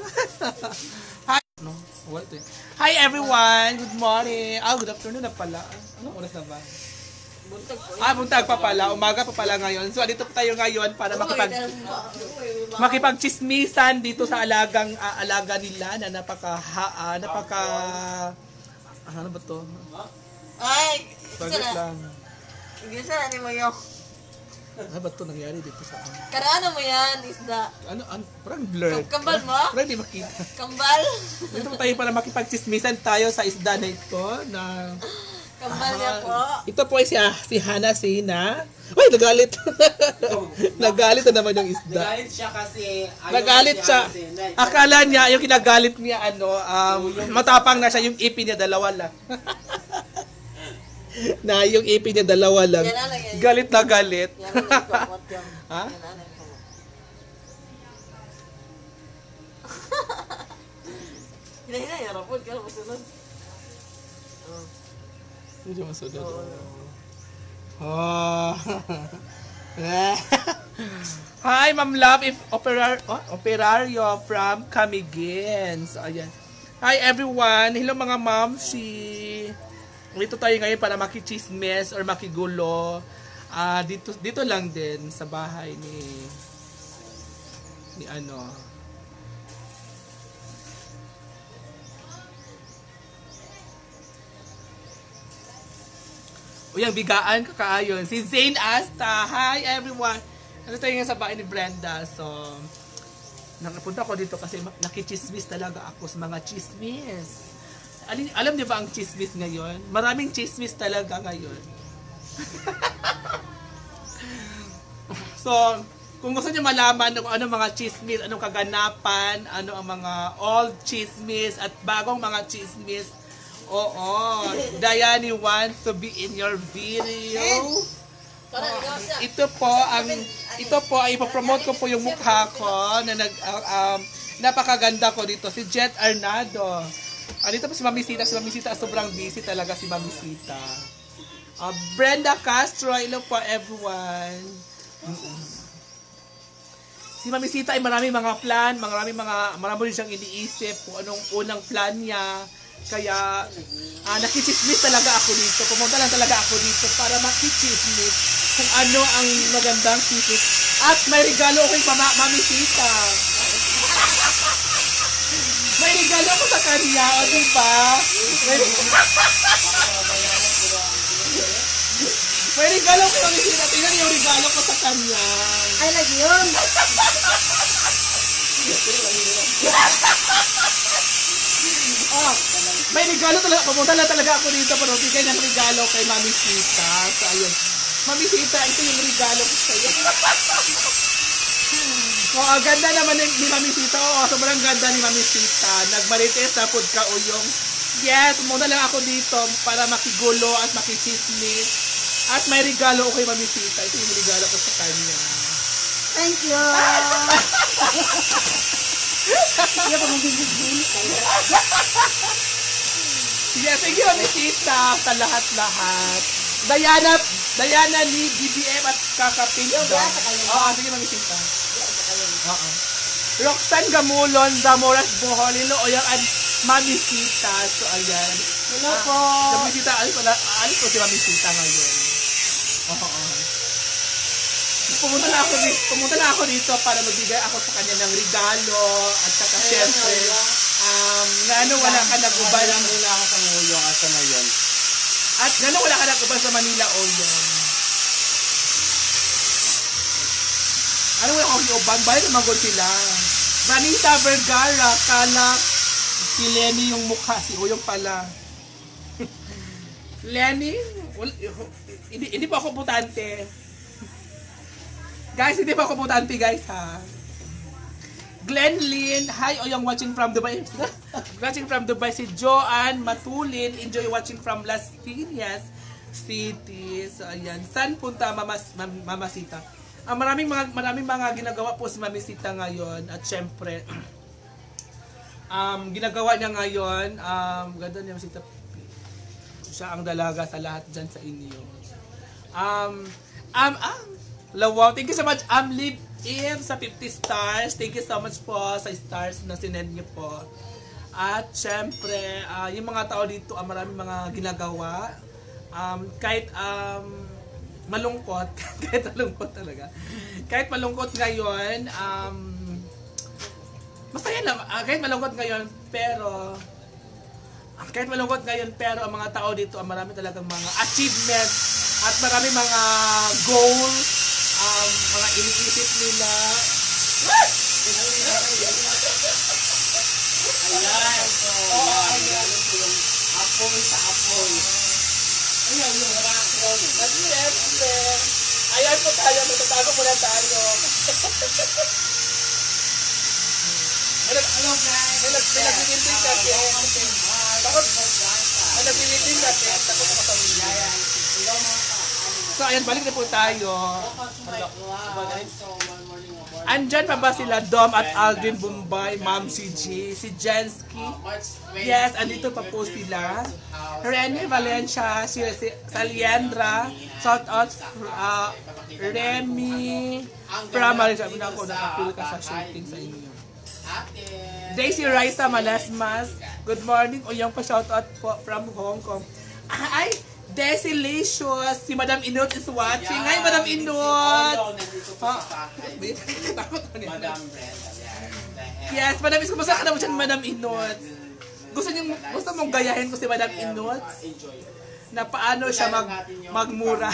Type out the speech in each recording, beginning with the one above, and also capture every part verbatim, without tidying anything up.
Hi. No, what eh. Hi everyone. Good morning. Ah, good afternoon na pala. Anong oras na ba? Buntag po. Ah, buntag pa pala. Umaga pa pala ngayon. So, dito po tayo ngayon para makipag makipagchismisan dito sa alagang uh, alaga nila na napaka ha, uh, napaka ano ba to? Ay, Saglit lang. Gisa ni mo yung Ano ba to nangyari dito sa amin? Karano mo yan, isda. Ano, ano parang blur. Kambal mo? Parang di makita. Kambal? Dito po tayo para makipagchismisan tayo sa isda na ito na Kambal niya po. ito po ay si, si Hana Sina. Uy, nagalit. Nagalit na naman yung isda. Nagalit siya kasi Nagalit siya. Akala niya, yung kinagalit niya, ano, um, matapang na siya, yung ipin niya, dalawa lang. Na yung ipin niya, dalawa lang. Galit na galit. Ha? Hina-hina, yarapod ka na masunod. Medyo masunod. Oh. Hi, Ma'am Love, if operar oh, operario from Camiguin. So, ayan. Hi, everyone. Hello, mga ma'am. Si... Dito tayo ngayon para makichismes or makigulo. Uh, dito, dito lang din sa bahay ni... Ni ano... O yung bigaan kakaayon. Si Zane Asta. Hi everyone. Ano tayo nga sa bahay ni Brenda. So, nakapunta ko dito kasi nakichismis talaga ako sa mga chismis. Alam, alam niyo ba ang chismis ngayon? Maraming chismis talaga ngayon. So, kung gusto niyo malaman kung ano mga chismis, anong kaganapan, ano ang mga old chismis at bagong mga chismis, oo, Diane wants to be in your video. Oh, ito po ang ito po ay ipopromote ko po yung mukha ko na nag uh, um, napakaganda ko dito si Jet Arnado. Ah, dito po si Mami Sita, si Mami Sita sobrang busy talaga si Mami Sita. Uh, Brenda Castro, hello po everyone. Si Mami Sita ay maraming mga plan, maraming mga marami rin siyang iniisip kung anong unang plan niya. Kaya, ah, nakichismis talaga ako dito. Pumunta lang talaga ako dito para makichismis kung ano ang magandang chismis. At may regalo ko kay Mama, Mami Sita. May regalo ko sa kanya, o diba? May, may regalo ko Mami Sita. Tingnan yung regalo ko sa kanya. Ay, lagi yun. Oh, may regalo talaga. Pumunta lang talaga ako dito para bigay ng regalo kay Mami Sita. So, ayun. Mami Sita, ito yung regalo ko sa'yo. Oh, ang ganda naman ni, ni Mami Sita. Oh, sobrang ganda ni Mami Sita. Nagmarites na food ka uyong. Yes, pumunta lang ako dito para makigulo at makichismis. At may regalo ko kay Mami Sita. Ito yung regalo ko sa kanya. Thank you. Iya pa mong bibig-bili kayo. Yes, thank you, Mami Sita, sa lahat-lahat. Diana, Diana Lee, B B M at Kakapin. Oo, sige, Mami Sita. Oo. Roxanne Gamulon, Zamoras Boholilo, o yung Mami Sita. So, ayan. Hello po. Mami Sita, alis pala, alis po si Mami Sita ngayon. Oo, oo. Pumunta na ako dito, pumunta na ako dito para magbigay ako sa kanya ng regalo at saka syempre um ngano wala ka nag-ubay lang muna ako sa Nguyong asa na yon. At ngano wala ka nag-ubay sa Manila Oyong. Ano wala akong iuban? Bayad naman ko sila. Vanita Vergara, kala si Lenny yung mukha, si Oyong pala. Lenny, well, hindi, hindi pa ako butante. Guys, hindi pa ako butante guys ha. Glenn Lynn, hi o yung watching from Dubai. Watching from Dubai si Joanne Matulin, enjoy watching from Las Piñas City. So ayan, saan punta Mama, Mama Sita? Ah, maraming mga maraming mga ginagawa po si Mami Sita ngayon at syempre um ginagawa niya ngayon, um ganda niya Mami Sita. Siya ang dalaga sa lahat diyan sa inyo. Um um ah Lawaw, thank you so much. Amlib If sa fifty stars, thank you so much po sa stars na sinend niyo po. At syempre, ah, yung mga tao dito, ah, maraming mga ginagawa. Um, kahit um, malungkot, kahit malungkot talaga. Kahit malungkot ngayon, um, masaya lang, ah, kahit malungkot ngayon, pero kahit malungkot ngayon, pero ang mga tao dito, ang marami talagang mga achievements at marami mga goals, um, mga iniisip nila. Ayan, so, Oo, ayan. yung apoy sa apoy. Ayan, yung background. At syempre, ayan po tayo, matatago muna tayo. May nag- Hello guys! may nag- may nagbibintin kasi. Takot, may nagbibintin kasi. Takot ko kapamilya. Ayan, hello mga ka. So ayan, balik na po tayo. Wow, so one morning of work. Andyan pa ba sila Dom at Aldrin Bombay, Ma'am si G, si Jensky? Yes, andito pa po sila. Rene Valencia, si, si Saliendra, shout out uh, Remy from Malaysia. Una ko nakapil ka sa shooting sa inyo. Daisy Raisa Malasmas, good morning. O yung pa shout out po from Hong Kong. Ay, Daisy Licious, si Madam Inot is watching. Hi, Madam Inot! Ah, takot ko niya. Madam Brenda. Yes, Madam Is, kumusta ka na mo dyan, Madam Inot? Gusto niyo, gusto mong gayahin ko si Madam Inot? Enjoy. Na paano siya mag, magmura?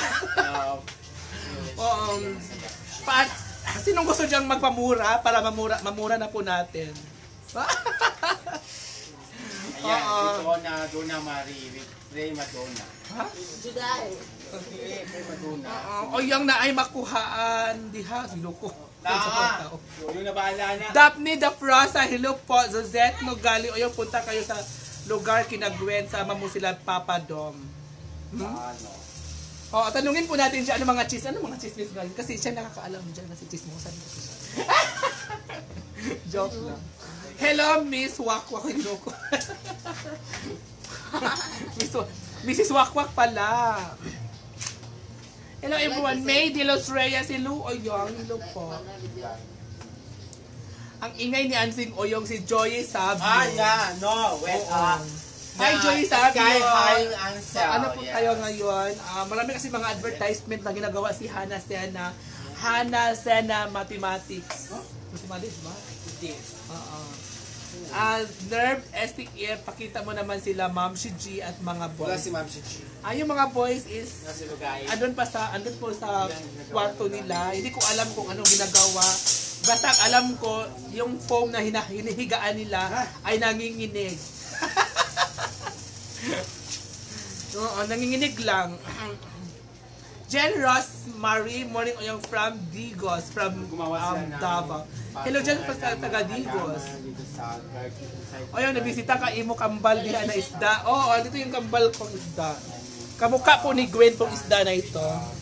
Oo. Pa, sinong gusto diyang magpamura para mamura, mamura na po natin? Ayan, Oo. Donna, Donna Marie, Ray Madonna. Ha? Juday. Okay, Ray Madonna. Oo. O yung na ay makuhaan. Di ha, sinuko. Ah, yung nabahala na. Daphne the Frosa, hello po. Zozette Nogali, o yung punta kayo sa lugar kinagwen, sama mo sila Papa Dom. Hmm? Ano? O, tanungin po natin siya, ano mga cheese, ano mga chismis ngayon? Kasi siya nakakaalam dyan, kasi chismosan ko siya. Joke lang. Hello, Miss Wakwak. Hello ko. Miss Wa- Missus Wakwak pala. Hello everyone, May de los Reyes, hello Oyong, hello po. Ang ingay ni Ansing Oyong, si Joy Sabio. Ah, yeah, no, wait, Oo. ah. Hi, na- Joy Sabio. Sky High So, Ansel. ano po yes. tayo ngayon? Ah, marami kasi mga advertisement na ginagawa si Hannah Sena. Hannah Sena Mathematics. Mathematics ba? Oo. Ah, Nerve, S T E, pakita mo naman sila Ma'am si G at mga Wala boys. si Ma'am Shichi. Ah, yung mga boys is Nasi Lugay. andun pa sa andun po sa kwarto nila. Hindi ko alam kung anong ginagawa. Basta ang alam ko, yung foam na hina- hinihigaan nila ay nanginginig. Oo, nanginginig lang. Jen Ross Marie, morning o yung from Digos, from Gumawa sila um, ng- Davao. Hello dyan pa sa taga Digos. Dito sa garden side. O yung nabisita ka, imo kambal diha na isda. Oo, dito yung kambal kong isda. Kamukha po ni Gwen tong isda na ito.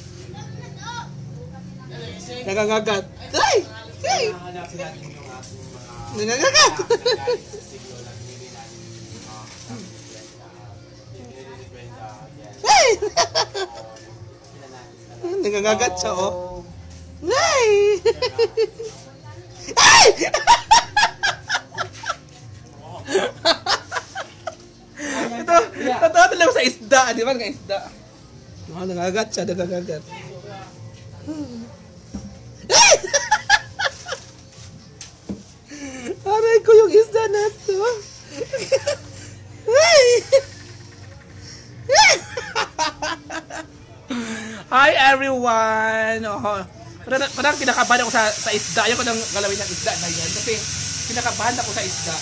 Nangangagat. Ay! Ay! Hanapin natin yung ating mga Nangangagat! nagalit sa siglo lang nili natin yung mga kasama ni Brenda. Nili ni Brenda. Yes. Ay! Sila natin talaga. Nangangagat siya, oh. Ay! Ay! Ito, tatawa talaga sa isda. Di ba nga isda? Oh, nangangagat siya, nangangagat. Ay! Aray ko yung isda na to. Ay! Hi everyone! Oh, parang, parang kinakabahan ako sa, sa isda. Ayaw ko nang galawin ng isda na yan. Kasi kinakabahan ako sa isda.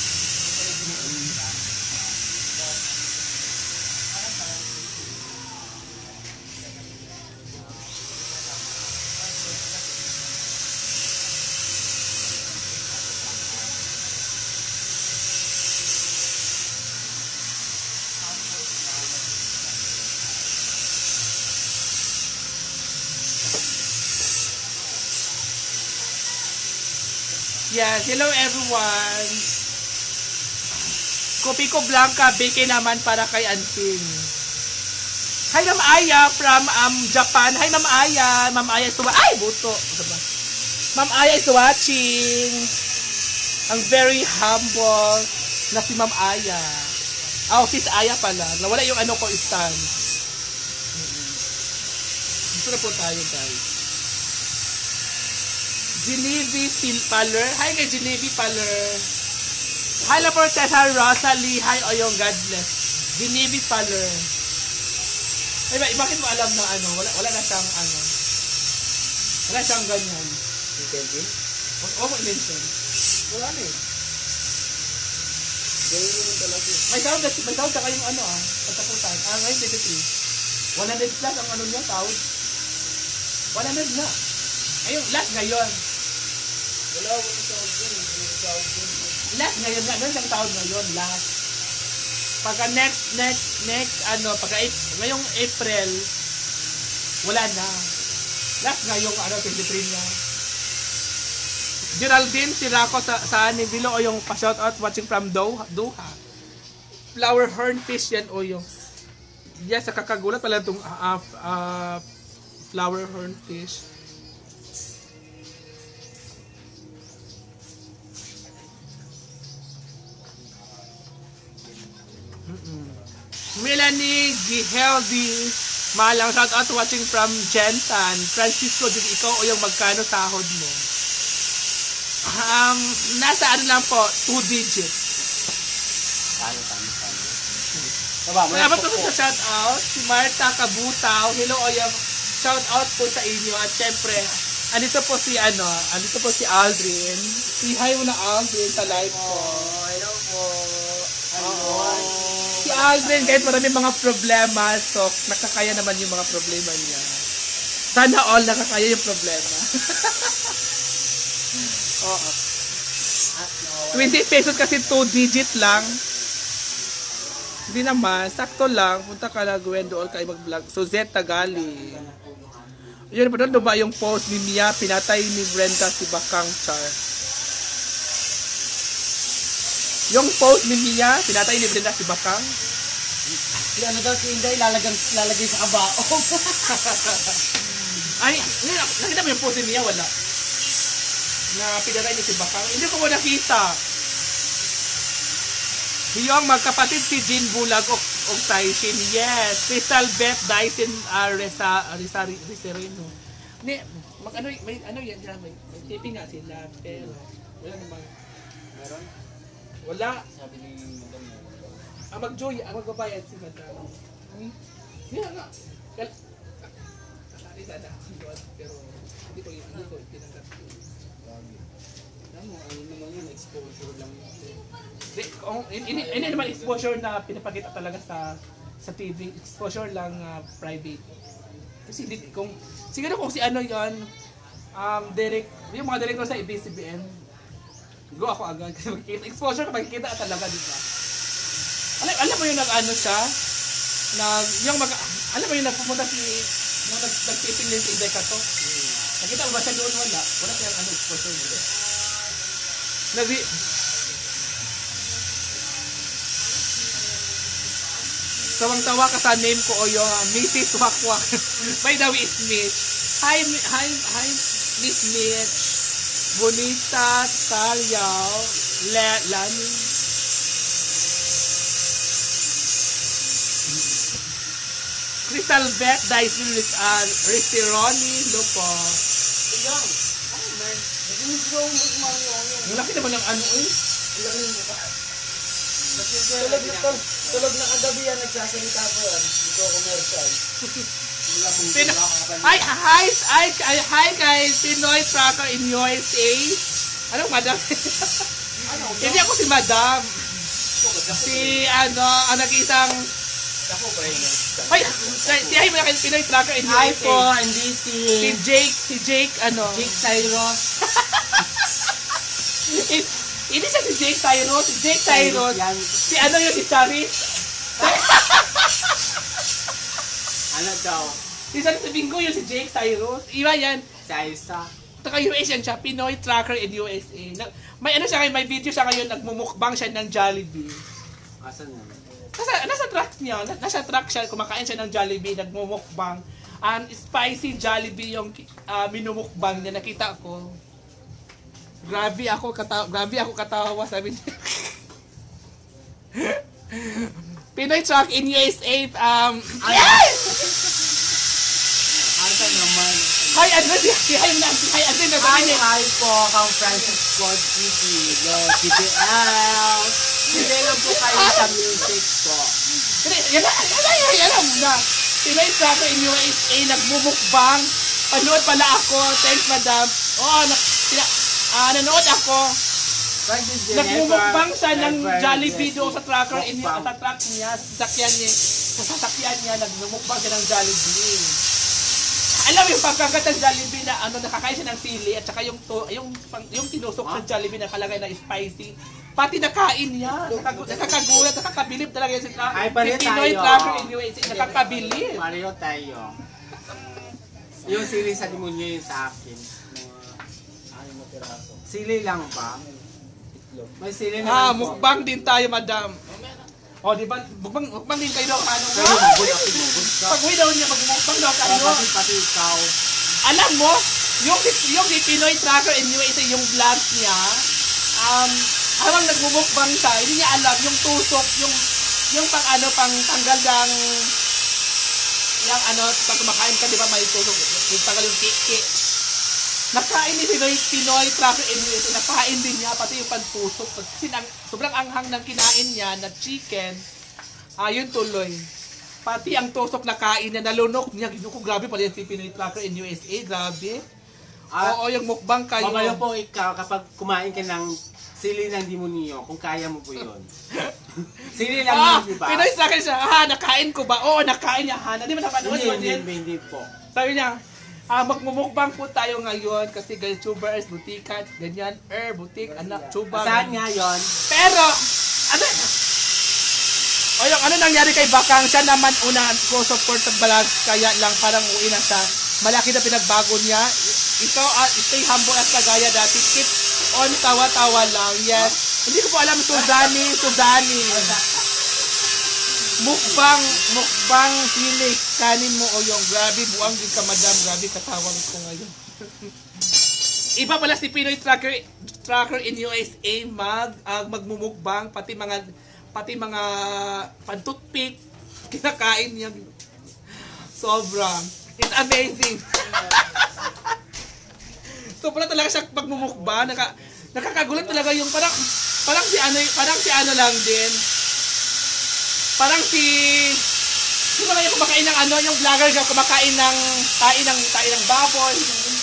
Yes, hello everyone. Kopi ko Blanca, bake naman para kay Anting. Hi Ma'am Aya from um, Japan. Hi Ma'am Aya. Ma'am Aya, suwa. Ay, buto. Diba? Ma'am Aya is watching. Ang very humble na si Ma'am Aya. Oh, sis Aya pala. Nawala yung ano ko stand. Dito na po tayo, guys. Genevieve Paler. Hi kay Genevieve Paler. Hi na po Tessa Rosalie. Hi Oyong, God bless. Genevieve Paler. Ay, ba, bakit mo alam na ano? Wala, wala na siyang ano. Wala siyang ganyan. Si Kelvin? O mo i-mention. Wala na eh. Gawin naman talaga eh. May sound, may sound sa kayong ano ah. Pagtaputan. Ah, ngayon, twenty-three. one hundred plus ang ano niya, sound. one hundred na. Ayun, last ngayon. Wala ako na tawag dun. Wala tawag dun. Last ngayon nga. Doon siyang sound ngayon, last. Pagka next, next, next, ano, pagka ngayong April, wala na. Last ngayong ano, twenty-three niya. Geraldine Siraco sa, sa Nibilo o yung pa-shoutout watching from Doha. Doha. Flower hornfish yan o yung. Yes, sa kakagulat pala itong uh, uh, flower hornfish. Mm-mm. Melanie Giheldi Malang, shoutout watching from Jentan. Francisco, din ikaw o yung magkano sahod mo? Um, nasa ano lang po, two digits. Saan, saan, saan. Baba, may Salamat po po. sa shoutout. Si Marta Kabutaw. Hello, o yung shoutout po sa inyo. At syempre, andito po si ano, andito po si Aldrin. Si hi mo na Aldrin sa live ko. Oh, hello po. Hello. Si Aldrin, kahit marami mga problema, so nakakaya naman yung mga problema niya. Sana all nakakaya yung problema. Oo. twenty pesos kasi two digit lang. Hindi naman, sakto lang. Punta ka na Gwen doon kayo mag-vlog. So, Z Tagali. Yun pa doon ba yung post ni Mia, pinatay ni Brenda si Bakang Char. Yung post ni Mia, pinatay ni Brenda si Bakang. Si ano daw si Inday, lalagang, lalagay sa kabaong. Ay, nakita mo yung post ni Mia? Wala. Na pinatay ni si Bakang. Hindi ko mo nakita. Yung magkapatid si Jean Bulag o, o Taishin. Yes. Crystal Beth Dyson uh, Resa, Resa, Reserino. Ni, mag ano, may ano yan dyan, may, may taping nga sila. Pero, wala naman. Meron? Wala. Sabi ni Madam mo. Ang mag-joy, ang magbabayad si Madam. Hmm? Yan nga. Kal Kasali sana ako doon, pero hindi ko yun, hindi ko tinanggap yun. Alam mo, ano naman yun, exposure lang yun. Di, kung, hindi, hindi naman exposure na pinapakita talaga sa sa T V. Exposure lang uh, private. Kasi hindi, kung, siguro kung si ano yon um, direct, yung mga director sa A B C B N, go ako agad kasi makikita. Exposure na makikita talaga, di ba? Alam, alam mo yung nag-ano siya? Nag, yung mag, alam mo yung nagpupunta si, yung nag, nag-taping din si Inday Kato? Nakita mo ba siya doon? Wala. Wala siyang ano, exposure nila. Nag, Tawang-tawa ka sa name ko o yung uh, Missus Wakwak. By the way, it's Mitch. Hi, Mi- hi, hi, Miss Mitch. Bonita, Talyaw, Le, Lani. Crystal Beth, Dyson, uh, Ristironi, Lupo. Iyang! Ano man? Nag-grow mo yung Ang laki naman ng ano eh. Tulog na to. Tulog na kagabi yan, nagsasalita ko yan. Hindi ko commercial. Pin- Ay, hi, hi, hi, hi kay Pinoy Tracker in U S A. Ano, madam? Hindi ako si madam. Si, ano, ang nag-isang... Ako ba yun? Ay, si hi mo na kay Pinoy Tracker in U S A. Hi po, hindi si Si Jake, si Jake, ano? Jake Cyrus. Hindi siya si Jake Cyrus, si Jake Cyrus. Yan. Si ano yun, si Charis. Ano daw? Si Charis sa Bingo yun, si Jake Cyrus. Iba yan. Sa isa. Taka U S yan siya, Pinoy Tracker in U S A. Na, may ano siya ngayon, may video siya ngayon, nagmumukbang siya ng Jollibee. Asan na? Nasa, nasa truck niya, na- nasa truck siya, kumakain siya ng Jollibee, nagmumukbang. Um, spicy Jollibee yung uh, minumukbang niya, nakita ko. Grabe ako katawa, grabe ako katawa, sabi niya. Pinoy truck in U S A, um, yes! Asa naman. Hi, Advent, hi, na, hi, Advent, sabi Hi, niya. hi po, kang Francis Scott City. G T L. Hindi lang po kayo sa music po. Yan na, yan na, yan na, na. Pinoy truck in U S A, nagmumukbang. Panood pala ako, thanks madam. Oo, na, sina, ah, nanood ako. Francis Jennifer. Nagmumukbang siya ng Jennifer, Jollibee yes, doon sa trucker in mukbang. sa truck niya, sa sasakyan niya. Sa sasakyan niya, nagmumukbang siya ng Jollibee. Alam mo yung pagkagat ng Jollibee na ano, nakakain siya ng sili at saka yung to, yung pang- yung tinusok sa Jollibee na kalagay na spicy. Pati nakain niya. Nakag- Nakakagulat, nakakabilib talaga yung si, tra- Ay, si pareho Pinoy tayo. trucker in U S A. Nakakabilib. Pareho tayo. Yung sili sa demonyo yung sa akin. Ano mo piraso? Sili lang ba? May sili na Ah, lang po. mukbang din tayo, madam. O, di ba? Mukbang, mukbang din kayo. Ano? Kayo, mabul ako, mabul ka. Pag uwi daw niya, magmukbang daw Kaya kayo. pati pati ikaw. Alam mo, yung, yung si Pinoy Tracker in U S A, yung vlogs niya, um, habang nagmumukbang siya, hindi niya alam yung tusok, yung, yung pang ano, pang tanggal ng, yung ano, pag kumakain ka, di ba may tusok, yung tanggal yung kiki. Nakain ni Pinoy, Pinoy Tracker in U S A, nakain din niya, pati yung pantusok. Kasi ang, sobrang anghang ng kinain niya na chicken, ayun tuloy. Pati ang tusok na kain niya, nalunok niya. Ginuko, grabe pala yan si Pinoy Tracker in U S A, grabe. Ah, Oo, yung mukbang kayo. Mamaya po ikaw kapag kumain ka ng sili ng demonyo, kung kaya mo po yun. Sili lang Ah, yun, di ba? Pinoy Tracker siya, ha, nakain ko ba? Oo, nakain niya, ha. Di ba napanood Hindi, mo hindi, din? hindi, hindi po. Sabi niya, ah, magmumukbang po tayo ngayon kasi ganyan, tubers, butikat, ganyan, er, butik, anak, tuba. Saan nga yun? Pero, ano, o yung ano nangyari kay Bakang, siya naman una ko support ng balag, kaya lang parang uwi na siya. Malaki na pinagbago niya. Ikaw, uh, stay humble at kagaya dati. Keep on tawa-tawa lang. Yes. Hindi ko po alam, Suzani, Suzani. Mukbang, mukbang, sili, kanin mo o yung grabe, buwang din ka madam, grabe katawang ko ngayon. Iba pala si Pinoy Tracker, Tracker in U S A, mag, uh, magmumukbang, pati mga, pati mga pantutpik, kinakain niya. Sobra. It's amazing. Sobra talaga siya pagmumukbang, naka, nakakagulat talaga yung parang, parang si ano, parang si ano lang din. Parang si sino nga yung kumakain ng ano, yung vlogger siya kumakain ng tain ng tain ng baboy,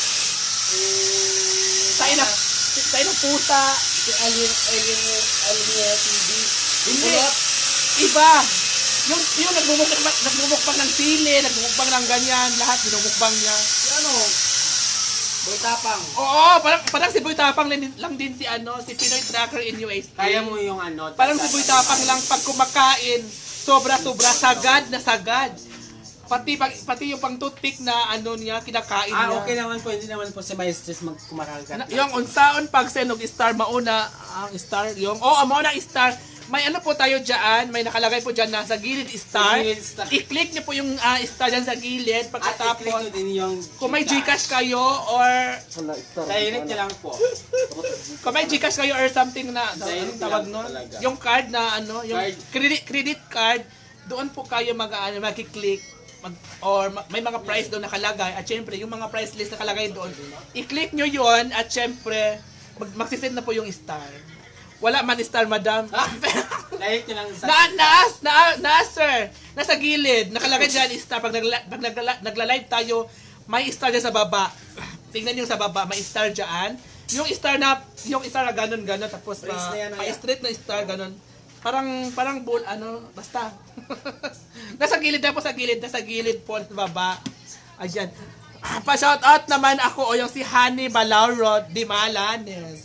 tain ng tain ng pusa, Si Alien, Alien, Alien T V. hindi, iba. Yung, yung nagmumukbang, nagmumukbang ng sili, nagmumukbang ng ganyan, lahat binumukbang niya. Si ano? Boy Tapang. Oo, parang, parang si Boy Tapang lang, din- lang din si ano, si Pinoy Tracker in U S A. Kaya mo yung ano. Parang si Boy Tapang lang pag kumakain, sobra-sobra, sagad na sagad. Pati, pag- pati yung pang toothpick na ano niya, kinakain Ah, niya. okay naman po. Hindi naman po si Maestres magkumakagat. Na, yung unsaon pag senog star mauna ang star yung oh mauna ang star may ano po tayo diyan may nakalagay po diyan na sa gilid star, Sa gilid star. i-click niyo po yung ah, star diyan sa gilid At i-click pagkatapos nyo din yung kung may Gcash kayo or Direct nyo lang po. kung may Gcash kayo or something na Direct anong tawag lang nun talaga. yung card na ano yung Card. credit credit card doon po kayo mag ano magki-click mag, or ma- may mga price doon nakalagay at syempre yung mga price list nakalagay doon i-click nyo yon at syempre mag magsisend na po yung star wala man star madam Direct nyo lang sa... na na na na sir nasa gilid nakalagay diyan star pag nagla, pag nagla, nagla-live tayo may star diyan sa baba tingnan niyo sa baba may star diyan yung star na yung star na ganun ganun tapos Praise pa, na yan, pa Aya. straight na star ganun parang parang bull ano basta nasa gilid na po sa gilid nasa gilid po sa baba ayan pa shout out naman ako o yung si Honey Balaurod di Malanes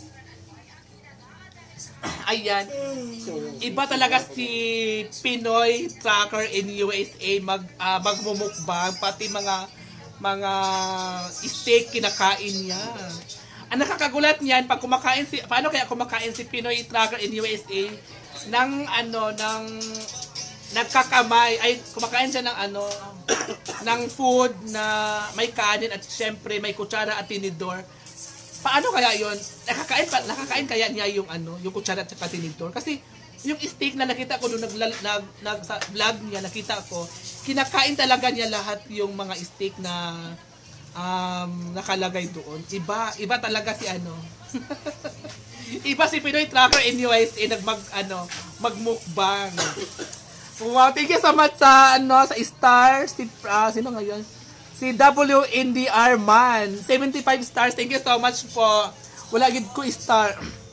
ayan iba talaga si Pinoy Tracker in U S A mag ah, magmumukbang pati mga mga steak kinakain niya. Ang nakakagulat niyan pag kumakain si paano kaya kumakain si Pinoy Tracker in U S A ng ano ng nagkakamay ay kumakain siya ng ano ng food na may kanin at syempre may kutsara at tinidor. paano kaya yon? Nakakain pa, nakakain kaya niya yung ano, yung kutsara at saka tinidor? Kasi yung steak na nakita ko doon nag, nag, nag sa vlog niya, nakita ko, kinakain talaga niya lahat yung mga steak na um, nakalagay doon. Iba, iba talaga si ano. Iba si Pinoy Tracker in U S A nagmag ano, magmukbang. Wow, thank you so much sa ano sa Star si uh, sino ngayon? Si W N D R man. seventy-five stars. Thank you so much po. Wala gid ko star.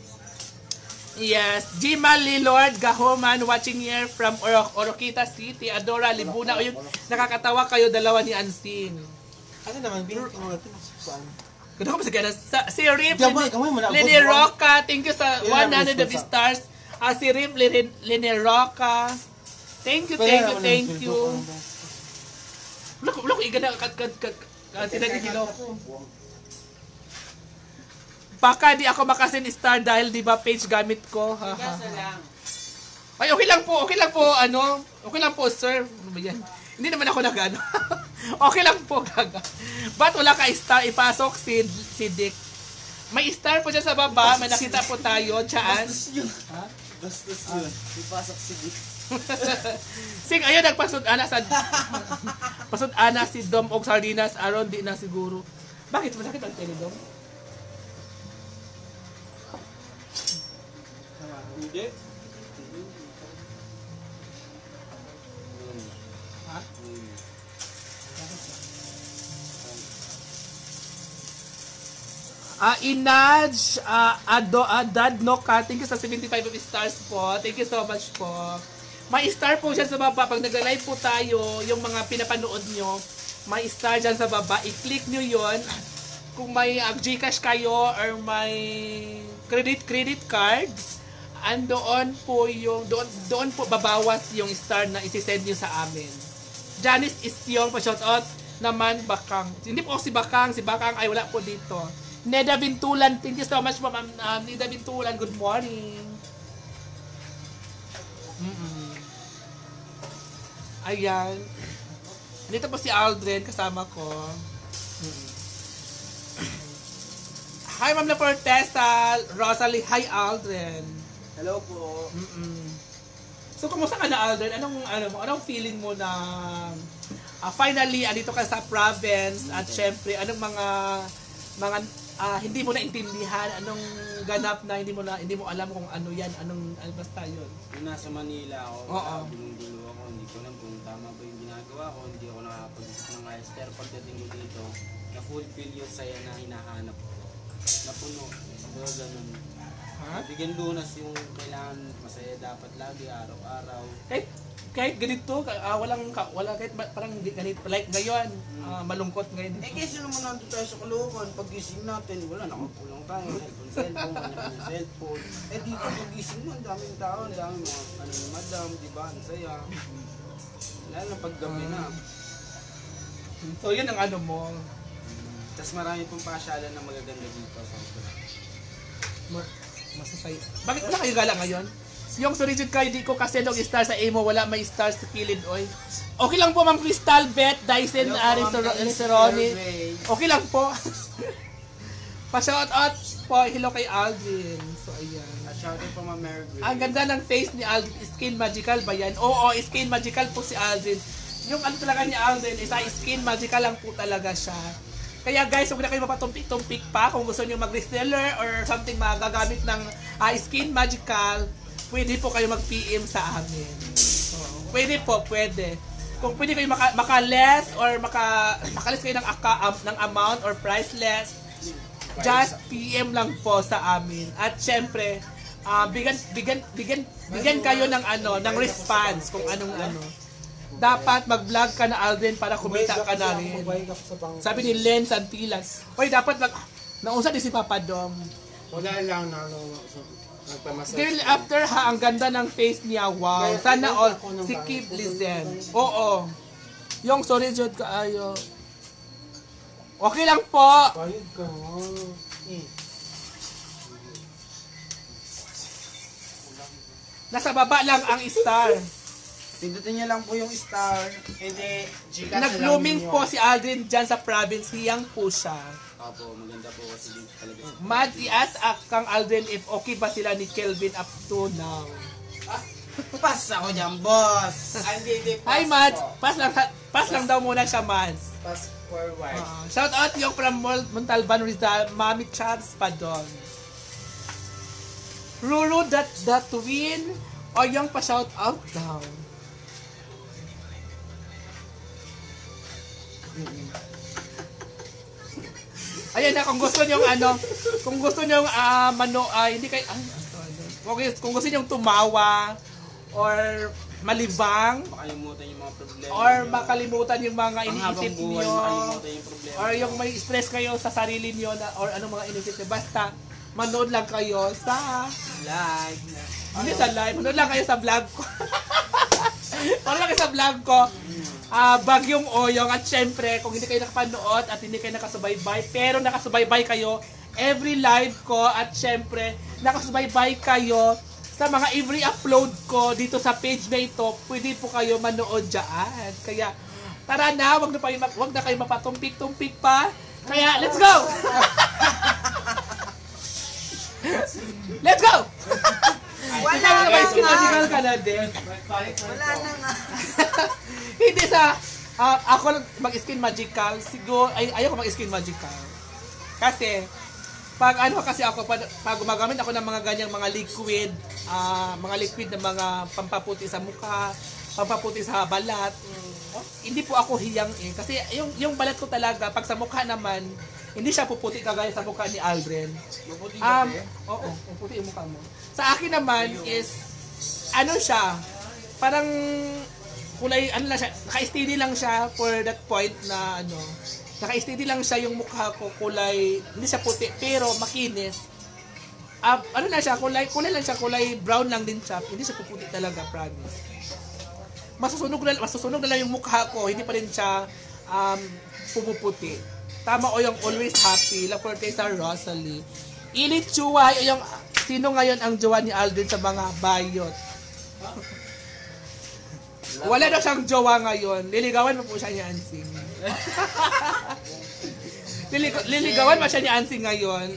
Yes, Jima Lilord Gahoman watching here from Oro Oroquita City. Adora Libuna. O yung nakakatawa kayo dalawa ni Ansin. Ano naman, binigyan mo natin. Kuno ko sa sa si Rip Gamay, gamay mo na. Lini Roca. Thank you sa Yan one ang hundred of gusto sa- stars. Ah, si Rip Lini Lini Roca. Thank you, thank you, thank you. Look, look, igana kat kat kat tinagin kilo. Baka di ako makasin star dahil di ba page gamit ko. Ha, ha, ha. Ay, okay lang po, okay lang po, ano, okay lang po, sir. Ano ba yan? Hindi naman ako nag-ano. Okay lang po, gaga. Ba't wala ka star? Ipasok si, si Dick. May star po dyan sa baba, may nakita po tayo, Chaan. Bastos yun. Ha? Bastos yun. Ipasok si Dick. Sing ayun nagpasud ana sa pasud ana si Dom og Sardinas aron di na siguro. Bakit mo nakita ang Teledom? Hindi. Ha? Ah, Inaj, ah, Ado, Adad, no, ka. Thank you sa seventy-five of stars po. Thank you so much po. May star po dyan sa baba. Pag nag-live po tayo, yung mga pinapanood nyo, may star dyan sa baba. I-click nyo yon. Kung may uh, Gcash kayo or may credit credit card, andoon po yung, doon, doon po babawas yung star na isi-send nyo sa amin. Janice Istyong, pa-shoutout naman Bakang. Hindi po si Bakang, si Bakang ay wala po dito. Neda Bintulan, thank you so much po, ma'am. Um, Neda Bintulan, good morning. Mm-mm. Ayan. Dito po si Aldrin, kasama ko. Mm-mm. Hi, Ma'am La Fortesta, Rosalie. Hi, Aldrin. Hello po. Mm-mm. So, kumusta ka na, Aldrin? Anong, ano, mo, anong feeling mo na uh, finally, andito ka sa province at syempre, anong mga mga ah, hindi mo naintindihan, anong ganap na hindi mo na hindi mo alam kung ano yan, anong ano basta yun. Nung nasa Manila ako, Oo. bulong-bulo ako, hindi ko alam kung tama ba yung ginagawa ko, hindi ako nakapag-isip ng ayos. Pero pagdating ko dito, na-fulfill yung saya na hinahanap ko. Napuno, so ganun. Ha? Bigyan lunas yung kailangan masaya dapat lagi, araw-araw. Kahit kahit ganito, ah, walang ka- wala kahit ba- parang di- ganito like ngayon, ah, malungkot ngayon. Eh kasi naman nandun tayo sa Caloocan, pag-gising natin, wala, nakapulong tayo, cellphone, cellphone, kanya-kanya cellphone. Eh dito pag-gising mo, ang daming tao, ang daming mga, ano ni madam, di ba, ang saya. Lalo na pag gabi na. So yun ang ano mo. Tapos marami pong pasyalan na magaganda dito. So, Ma- masasay. Bakit wala kayo gala ngayon? Yung surijud kayo, di ko kasi nung star sa emo, wala may star sa kilid, oy. Okay lang po, Ma'am Crystal, Beth, Dyson, Ari, Ceroni. Okay lang po. Pa-shout out po, hello kay Aldrin. So, ayan. at shoutout po Ma'am Mary Grace. Ang ganda ng face ni Aldrin. Skin Magical ba yan? Oo, Skin Magical po si Aldrin. Yung ano talaga ni Aldrin, isa Skin Magical lang po talaga siya. Kaya guys, huwag na kayo mapatumpik-tumpik pa. Kung gusto nyo mag-reseller or something magagamit ng uh, Skin Magical, pwede po kayo mag-P M sa amin. Oo, pwede po, pwede. Kung pwede kayo maka, maka-less or maka, maka-less kayo ng, aka, ng amount or price less, just P M lang po sa amin. At syempre, uh, bigyan, bigyan, bigyan, bigyan kayo ng ano, ng response kung anong ano. Dapat mag-vlog ka na, Alden, para kumita ka na rin. Sabi ni Len Santilas, oy, dapat mag... Naunsa din si Papa Dom. Wala lang na ano, nagpamassage. Girl, after ha, ang ganda ng face niya, wow. Sana all, si Kip Lizen. Oo. Yung sorry, Jod, kaayo. Okay lang po. Bayad ka. Eh. Nasa baba lang ang star. Pindutin niyo lang po yung star. Hindi, Nag-blooming po si Aldrin dyan sa province. Hiyang po siya. Opo, maganda po kasi dito talaga. Mads, i-ask ah, Kang Alden if okay ba sila ni Kelvin up to now. Pas ako dyan, boss! Hindi, hindi. Hi Mads! Pass lang, pass lang daw muna siya, Mads. Pass forward. Uh, shout out yung from Mol- Montalban Rizal, Mami Charles Padon. Ruru, that that win o yung pa shout out daw. Ayan na, kung gusto nyo ano, kung gusto nyo uh, mano, uh, hindi kayo, ay, ano, okay, kung gusto nyo tumawa, or malibang, Makalimutan yung mga problema. or nyo. makalimutan yung mga Ang iniisip habang buhay, nyo, makalimutan yung problema. or yung may stress kayo sa sarili nyo, na, or anong mga inisip nyo, basta manood lang kayo sa, Like, hindi sa live, manood lang kayo sa vlog ko. Manood lang kayo sa vlog ko. Ah, Bagyong Oyong, at syempre kung hindi kayo nakapanood at hindi kayo nakasubaybay, pero nakasubaybay kayo every live ko, at syempre nakasubaybay kayo sa mga every upload ko dito sa page na ito, pwede po kayo manood dyan. Kaya tara na, wag na, pa, wag na kayo mapatumpik-tumpik pa. Kaya let's go! Let's go! Wala Ikaw na na ba skin nga. magical ka na din? Wala na nga. Hindi sa ah, ako lang mag-skin magical, siguro ay ayoko mag-skin magical. Kasi pag ano kasi ako pag, pag gumagamit ako ng mga ganyang mga liquid, ah, mga liquid na mga pampaputi sa mukha, pampaputi sa balat. Hindi po ako hiyang eh kasi yung yung balat ko talaga pag sa mukha naman hindi siya puputi kagaya sa mukha ni Aldrin. Mabuti Um, ba, eh? oo, puputi yung mukha mo. Sa akin naman is ano siya, parang kulay, ano lang siya, naka-steady lang siya for that point na ano, naka-steady lang siya yung mukha ko, kulay, hindi siya puti, pero makinis. Uh, ano na siya, kulay, kulay lang siya, kulay brown lang din siya, hindi siya puputi talaga, promise. Masusunog na, masusunog na lang yung mukha ko, hindi pa rin siya um, pupuputi. Tama o yung always happy, la forte sa Rosalie. Ilit Chua, yung sino ngayon ang jowa ni Aldrin sa mga bayot? Wala na siyang jowa ngayon. Liligawan mo po siya ni Ansing. Lilig- liligawan mo siya ni Ansing ngayon.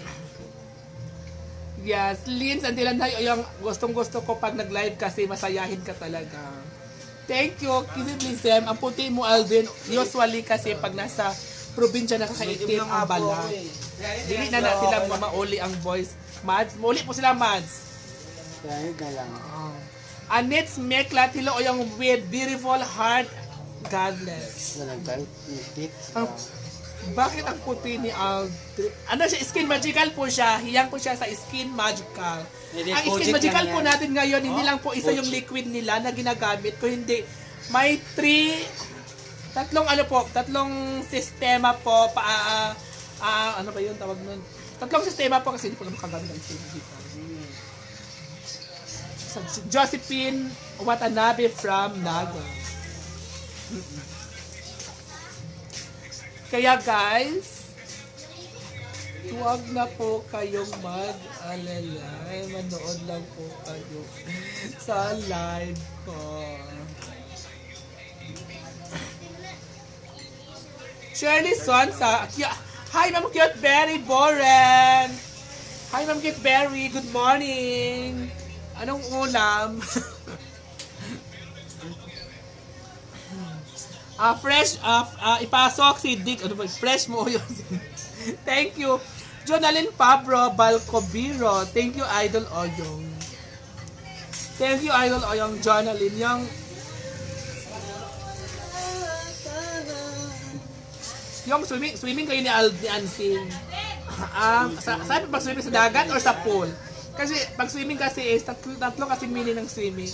Yes, Lynn, sandilan tayo yung gustong gusto ko pag nag-live kasi masayahin ka talaga. Thank you, Kizit Lizem. Ang puti mo, Aldrin, usually kasi pag nasa probinsya nakakaitim ang balat. Dili na na sila mamauli ang boys. Mads, mauli po sila, Mads. Dahil ka lang. Oh. Anit's Meklat, hello o yung with beautiful heart, godless. Ang, bakit ang puti ni Aldrin? Ano siya, skin magical po siya. Hiyang po siya sa skin magical. Hindi, Ang skin Kojic magical lang po yan. natin ngayon, hindi lang po isa yung liquid nila na ginagamit. Kung hindi, may three, tatlong ano po, tatlong sistema po, pa, ah, ah, ano ba yun tawag nun? Tatlong sistema po kasi hindi po naman kagamit ang skin magical. So, Josephine Watanabe from Naga. Kaya guys, huwag na po kayong mag-alala. Manood lang po kayo sa live ko. Shirley Sonsa. Hi, Ma'am Cute Berry Boren. Hi, Ma'am Cute Berry. Good morning. Anong ulam? Ah, fresh, ah, ah, ipasok si Dick, ano ba, fresh mo yun. Thank you. Jonalyn Pabro Balcobiro. Thank you, Idol Oyong. Thank you, Idol Oyong, Jonalyn. Yung, yung swimming, swimming kayo ni Aldi Ansing. Um, sa, saan pag swimming sa dagat or sa pool? Kasi pag swimming kasi is tatlo, tatlo kasi meaning ng swimming.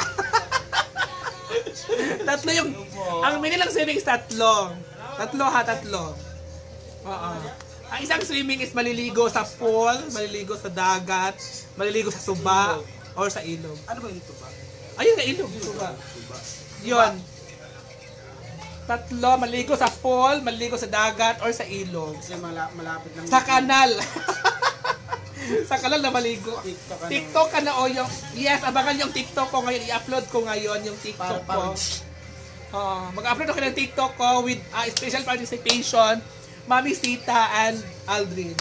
Tatlo yung, ang meaning ng swimming is tatlo. Tatlo ha, tatlo. Oo. Ang isang swimming is maliligo sa pool, maliligo sa dagat, maliligo sa suba, or sa ilog. Ano ba yung tuba? Ayun na ilog, suba. Yun. Tatlo, maliligo sa pool, maliligo sa dagat, or sa ilog. Kasi mala- malapit lang. Sa kanal. Sa kanal na maligo. TikTok ka na. TikTok ka na o yung, yes, abangan yung TikTok ko ngayon. I-upload ko ngayon yung TikTok Para- ko. Uh, mag-upload ako ng TikTok ko with uh, special participation Mami Sita and Aldrin.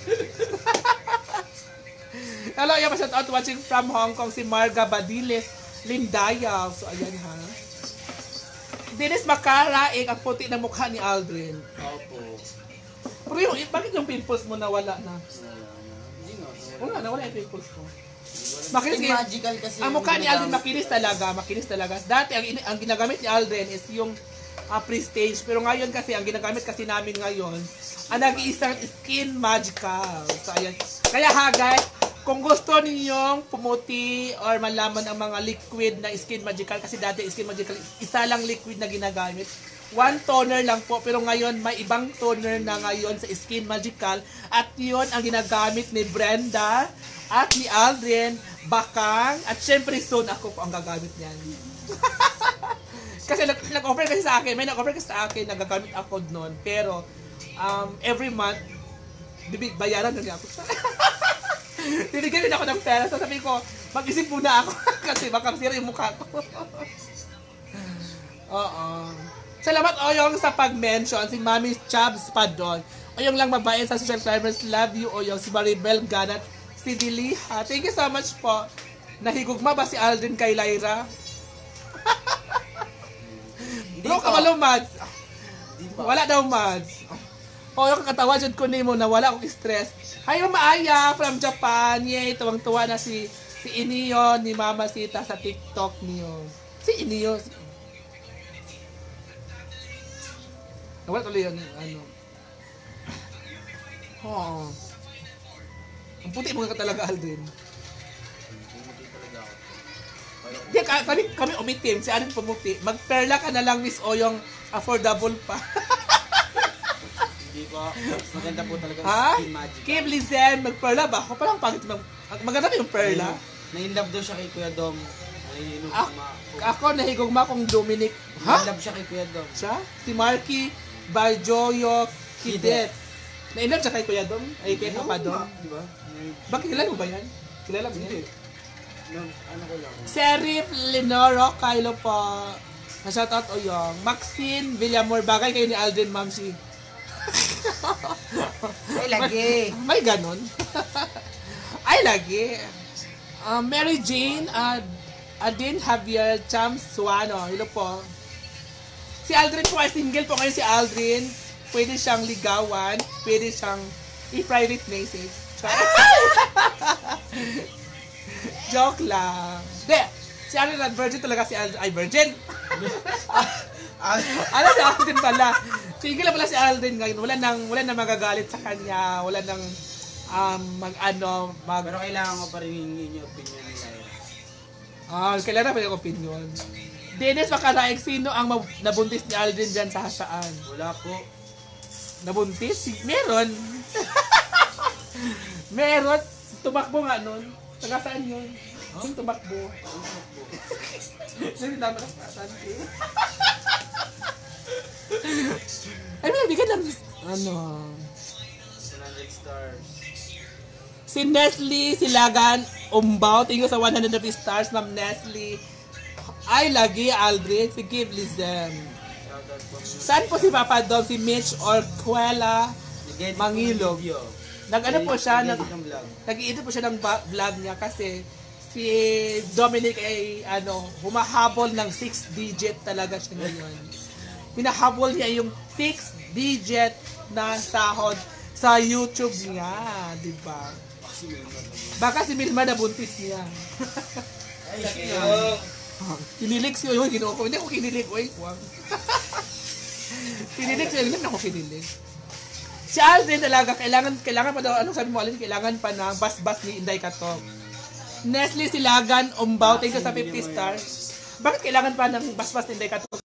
Hello, yung shout out watching from Hong Kong si Marga Badiles Lindayaw. So, ayan ha. Dennis Makaraig, ang puti ng mukha ni Aldrin. Opo. Pero yung, bakit yung pimples mo nawala na? Wala na. Hindi nga. Wala, nawala yung pimples ko. Makinis Skin magical kasi. ang mukha ni Aldrin makinis talaga, makinis talaga. Dati, ang, ang ginagamit ni Aldrin is yung uh, pre-stage. Pero ngayon kasi, ang ginagamit kasi namin ngayon, ang nag-iisang Skin Magical. So, ayan. Kaya ha, guys, kung gusto ninyong pumuti or malaman ang mga liquid na Skin Magical, kasi dati Skin Magical, isa lang liquid na ginagamit. One toner lang po, pero ngayon may ibang toner na ngayon sa Skin Magical. At yun ang ginagamit ni Brenda at ni Aldrin, Bakang, at syempre soon ako po ang gagamit niyan. Kasi nag- nag-offer kasi sa akin, may nag-offer kasi sa akin, nagagamit ako noon. Pero um, every month, bibig bayaran na niya ako. Tinigyan din ako ng pera. So sabi ko, mag-isip muna ako kasi baka masira yung mukha ko. Oo. Salamat Oyong sa pag-mention. Si Mami Chabs Padon. Oyong lang mabayan sa social climbers. Love you Oyong. Si Maribel Ganat. Si Diliha. Thank you so much po. Nahigugma ba si Aldrin kay Lyra? Bro, kamalo Mads. Wala daw Mads. Oyong katawa dyan ko nimo na wala akong stress. Hi Maaya from Japan. Yay, tuwang-tuwa na si si Inio ni Mama Sita sa TikTok niyo. Si Inio. Nawala tuloy yun, ano. Oh. Ang puti mo ka talaga, Aldrin. Pumuti talaga ako. Di, kami, kami umitim. Si Alden pumuti. Magperla ka na lang, Miss Oyong. Affordable pa. Hindi ko. Maganda po talaga Ha? Skin Magical. Kim Lizen, magperla ba? Ako parang pangit. Mag, maganda ba yung perla? Na-inlove daw siya kay Kuya Dom. Naiinom Ah, ma. ako nahigugma kong Dominic. Ha? Na-inlove siya kay Kuya Dom. Siya? Si Marky Bajoyo Kidet. Na-inlove siya kay Kuya Dom? Ay, kay Papa Dom? Di ba? Bakit kilala mo ba yan? Kilala mo yan? No, ano ko lang. Serif Lenoro Kylo po. Na-shoutout Oyong. Maxine Villamor. Bagay kayo ni Aldrin Mamsi. Ay, lagi. May ganon. Ay, lagi. Uh, Mary Jane uh, Adin Javier Chams Suano. Hello po. Si Aldrin po ay single po ngayon si Aldrin. Pwede siyang ligawan. Pwede siyang i-private message. Joke lang. De, si Aldrin at virgin talaga si Aldrin. Ay, virgin. Ano si Aldrin pala? Single na pala si Aldrin ngayon. Wala nang, wala nang magagalit sa kanya. Wala nang um, mag ano, mag... Pero kailangan ko pa rin hingin yung opinion nila. Ah, kailangan pa yung opinion. Dennis Makaraig, sino ang mab- nabuntis ni Aldrin dyan sa hasaan? Wala po. Nabuntis? Si- Meron. Meron. Tumakbo nga nun. Taga saan yun? Yung tumakbo. Hindi naman ang saan eh. Ay, may bigyan lang. Ano? one hundred stars. Si Nestle Silagan Umbaw. Tingin ko sa one hundred stars, Ma'am Nestle. Ay, lagi Aldrin. Si Kim Lizem. Shoutout po. Saan po si Papa Dom? Si Mitch Orquela Mangilog. Nag-ano po siya? Nag, Nag-edit ng vlog. nag-i-edit po siya ng ba- vlog niya kasi si Dominic ay ano, humahabol ng six digit talaga siya ngayon. Hinahabol niya yung six digit na sahod sa YouTube niya, di ba? Baka si Milma na buntis niya. Ay, siya. Kinilig siya, yun, ginoo ko. Hindi ako kinilig, oy. Wag. Kinilig siya, hindi ako kinilig. Si Aldrin talaga, kailangan, kailangan pa daw, anong sabi mo, Aldrin, kailangan pa ng bas-bas ni Inday Katok. Nestle Silagan, Umbaw, thank you sa fifty stars. Bakit kailangan pa ng bas-bas ni Inday Katok?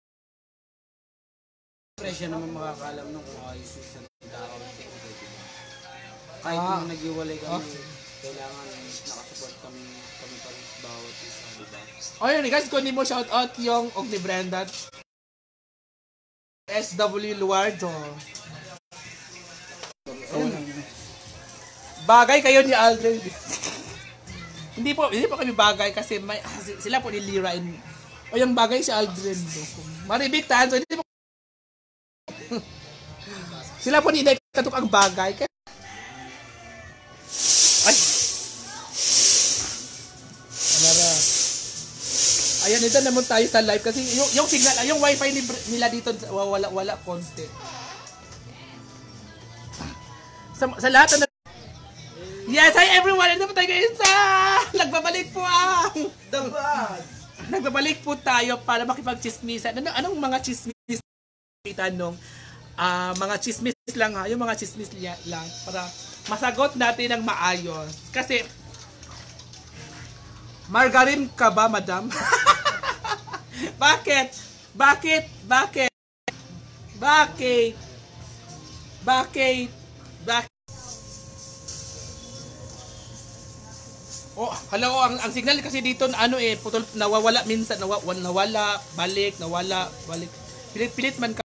Presyo naman makakaalam nung kung ayos yung sa tao. Kahit Ah. nung nag-iwalay kami, Okay. kailangan nakasupport kami, kami pa rin sa bawat isa, diba? O yun, guys, kunin mo shout out yung og ni Brenda. S W Luardo. Bagay kayo ni Aldrin. hindi po, hindi po kami bagay kasi may, sila po ni Lira in, o yung bagay si Aldrin. Maribik Tanzo, hindi po. Sila po ni katok ang bagay. Kaya... Ay! Alara. Ayan, ito naman tayo sa live kasi yung, yung signal, yung wifi ni, nila dito wala wala konti. Sa, sa lahat na yes, hi everyone! Ito po tayo ngayon sa... Nagbabalik po ang... The bag! Nagbabalik po tayo para makipag-chismisan. Ano, anong mga chismis? Tanong, uh, mga chismis lang ha, yung mga chismis lang para masagot natin ng maayos. Kasi, margarine ka ba, madam? Bakit? Bakit? Bakit? Bakit? Bakit? Bakit? Oh, hello, ang, ang signal kasi dito ano eh, putol, nawawala minsan, nawawala, nawala, balik, nawala, balik. Pilit-pilit man ka.